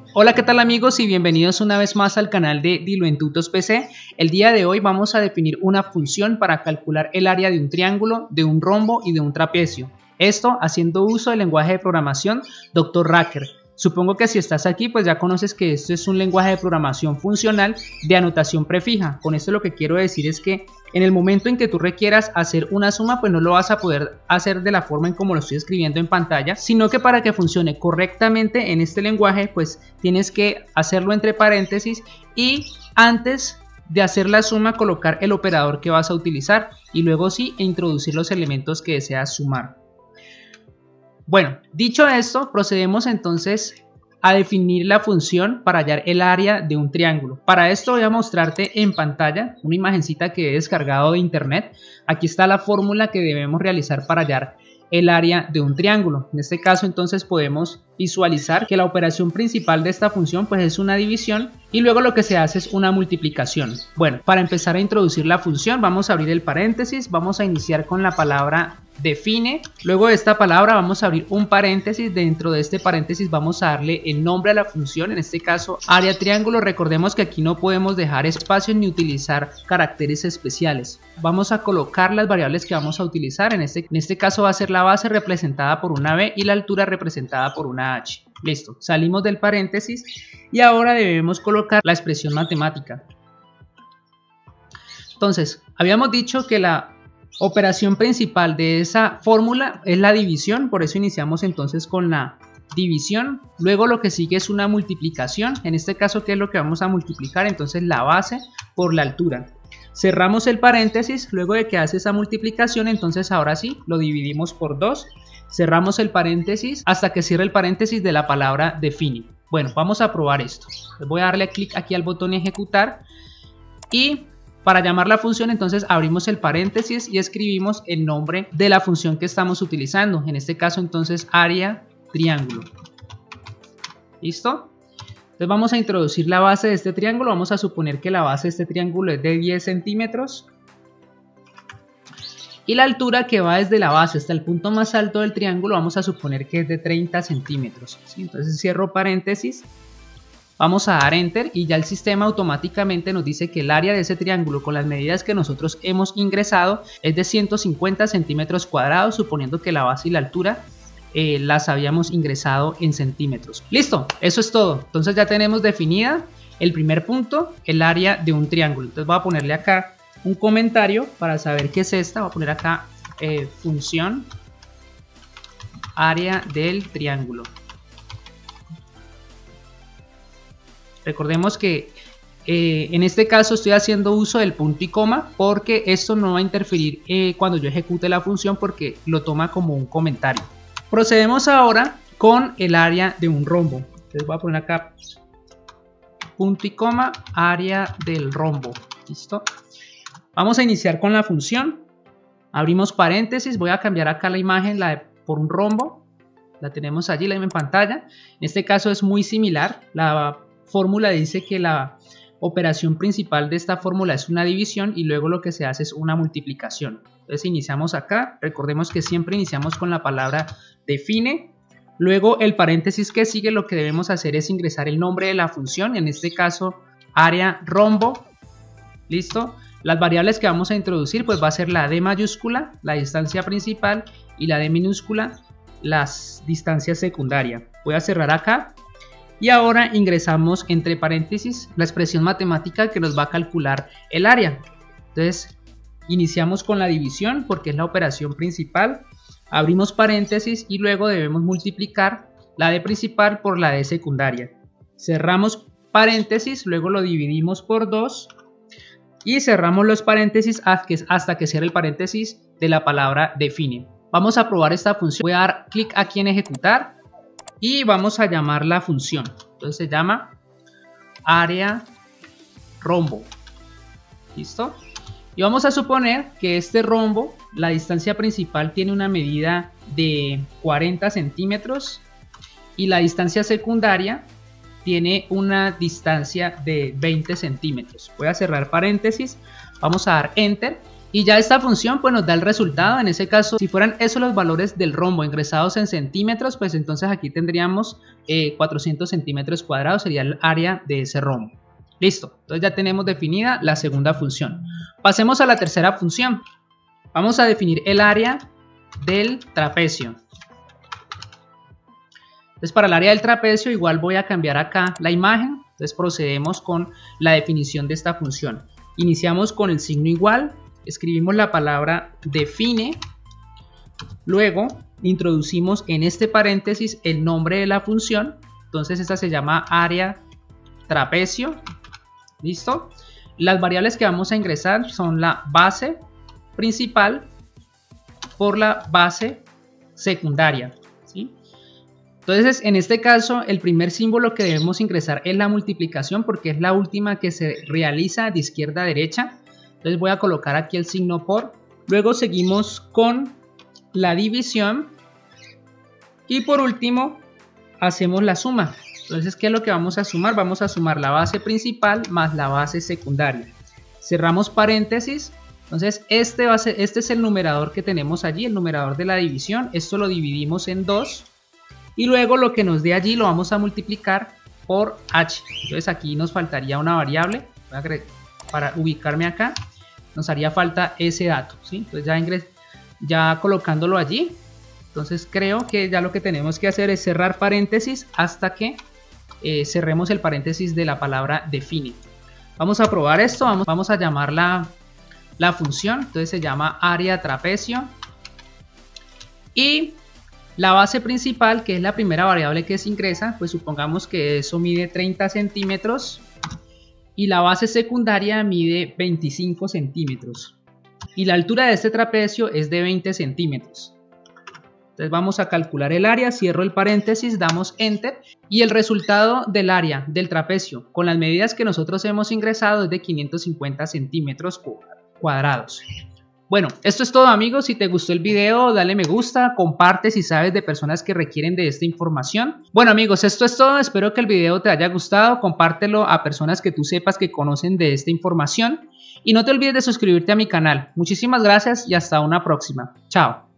Hola, ¿qué tal amigos? Y bienvenidos una vez más al canal de Dilo en Tutos PC. El día de hoy vamos a definir una función para calcular el área de un triángulo, de un rombo y de un trapecio. Esto haciendo uso del lenguaje de programación Dr. Racker. Supongo que si estás aquí pues ya conoces que esto es un lenguaje de programación funcional de anotación prefija. Con esto lo que quiero decir es que en el momento en que tú requieras hacer una suma pues no lo vas a poder hacer de la forma en como lo estoy escribiendo en pantalla, sino que para que funcione correctamente en este lenguaje pues tienes que hacerlo entre paréntesis y antes de hacer la suma colocar el operador que vas a utilizar y luego sí introducir los elementos que deseas sumar. Bueno, dicho esto, procedemos entonces a definir la función para hallar el área de un triángulo. Para esto voy a mostrarte en pantalla una imagencita que he descargado de internet. Aquí está la fórmula que debemos realizar para hallar el área de un triángulo. En este caso entonces podemos visualizar que la operación principal de esta función pues es una división y luego lo que se hace es una multiplicación. Bueno, para empezar a introducir la función vamos a abrir el paréntesis, vamos a iniciar con la palabra define, luego de esta palabra vamos a abrir un paréntesis, dentro de este paréntesis vamos a darle el nombre a la función, en este caso área triángulo. Recordemos que aquí no podemos dejar espacio ni utilizar caracteres especiales. Vamos a colocar las variables que vamos a utilizar, en este caso va a ser la base representada por una B y la altura representada por una H. Listo, salimos del paréntesis y ahora debemos colocar la expresión matemática. Entonces, habíamos dicho que la operación principal de esa fórmula es la división, por eso iniciamos entonces con la división. Luego lo que sigue es una multiplicación, en este caso ¿qué es lo que vamos a multiplicar? Entonces la base por la altura. Cerramos el paréntesis, luego de que hace esa multiplicación entonces ahora sí lo dividimos por 2. Cerramos el paréntesis hasta que cierre el paréntesis de la palabra define. Bueno, vamos a probar esto. Voy a darle clic aquí al botón ejecutar y para llamar la función entonces abrimos el paréntesis y escribimos el nombre de la función que estamos utilizando. En este caso entonces área triángulo. ¿Listo? Entonces vamos a introducir la base de este triángulo. Vamos a suponer que la base de este triángulo es de 10 centímetros. Y la altura que va desde la base hasta el punto más alto del triángulo vamos a suponer que es de 30 centímetros. ¿Sí? Entonces cierro paréntesis. Vamos a dar enter y ya el sistema automáticamente nos dice que el área de ese triángulo con las medidas que nosotros hemos ingresado es de 150 centímetros cuadrados, suponiendo que la base y la altura las habíamos ingresado en centímetros. Listo, eso es todo. Entonces ya tenemos definida el primer punto, el área de un triángulo. Entonces voy a ponerle acá un comentario para saber qué es esta. Voy a poner acá función área del triángulo. Recordemos que en este caso estoy haciendo uso del punto y coma porque esto no va a interferir cuando yo ejecute la función porque lo toma como un comentario. Procedemos ahora con el área de un rombo. Entonces voy a poner acá punto y coma área del rombo. ¿Listo? Vamos a iniciar con la función. Abrimos paréntesis. Voy a cambiar acá la imagen por un rombo. La tenemos allí, la misma en pantalla. En este caso es muy similar. La fórmula dice que la operación principal de esta fórmula es una división y luego lo que se hace es una multiplicación. Entonces iniciamos acá, recordemos que siempre iniciamos con la palabra define, luego el paréntesis que sigue lo que debemos hacer es ingresar el nombre de la función, en este caso área rombo. Listo, las variables que vamos a introducir pues va a ser la D mayúscula, la distancia principal, y la D minúscula, la distancia secundaria. Voy a cerrar acá. Y ahora ingresamos entre paréntesis la expresión matemática que nos va a calcular el área. Entonces iniciamos con la división porque es la operación principal. Abrimos paréntesis y luego debemos multiplicar la D principal por la D secundaria. Cerramos paréntesis, luego lo dividimos por 2 y cerramos los paréntesis hasta que cierre el paréntesis de la palabra define. Vamos a probar esta función. Voy a dar clic aquí en ejecutar. Y vamos a llamar la función. Entonces se llama área rombo. ¿Listo? Y vamos a suponer que este rombo, la distancia principal tiene una medida de 40 centímetros y la distancia secundaria tiene una distancia de 20 centímetros. Voy a cerrar paréntesis, vamos a dar enter Y ya esta función pues nos da el resultado. En ese caso, si fueran esos los valores del rombo ingresados en centímetros, pues entonces aquí tendríamos 400 centímetros cuadrados, sería el área de ese rombo. Listo, entonces ya tenemos definida la segunda función. Pasemos a la tercera función. Vamos a definir el área del trapecio. Entonces para el área del trapecio igual voy a cambiar acá la imagen. Entonces procedemos con la definición de esta función. Iniciamos con el signo igual. Escribimos la palabra define, luego introducimos en este paréntesis el nombre de la función, entonces esta se llama área trapecio, listo. Las variables que vamos a ingresar son la base principal por la base secundaria, ¿sí? Entonces en este caso el primer símbolo que debemos ingresar es la multiplicación porque es la última que se realiza de izquierda a derecha. Entonces voy a colocar aquí el signo por, luego seguimos con la división y por último hacemos la suma. Entonces, ¿qué es lo que vamos a sumar? Vamos a sumar la base principal más la base secundaria. Cerramos paréntesis. Entonces este es el numerador que tenemos allí, el numerador de la división. Esto lo dividimos en 2 y luego lo que nos dé allí lo vamos a multiplicar por h. Entonces aquí nos faltaría una variable. Voy a agregar, para ubicarme acá, nos haría falta ese dato, ¿sí? Entonces ya colocándolo allí, entonces creo que ya lo que tenemos que hacer es cerrar paréntesis hasta que cerremos el paréntesis de la palabra define. Vamos a probar esto, vamos a llamar la función, entonces se llama área trapecio y la base principal, que es la primera variable que se ingresa, pues supongamos que eso mide 30 centímetros. Y la base secundaria mide 25 centímetros. Y la altura de este trapecio es de 20 centímetros. Entonces vamos a calcular el área, cierro el paréntesis, damos enter. Y el resultado del área del trapecio con las medidas que nosotros hemos ingresado es de 550 centímetros cuadrados. Bueno, esto es todo amigos. Si te gustó el video, dale me gusta, comparte si sabes de personas que requieren de esta información. Bueno amigos, esto es todo. Espero que el video te haya gustado. Compártelo a personas que tú sepas que conocen de esta información. Y no te olvides de suscribirte a mi canal. Muchísimas gracias y hasta una próxima. Chao.